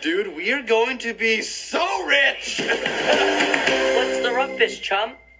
Dude, we are going to be so rich! What's the rumpus, chum?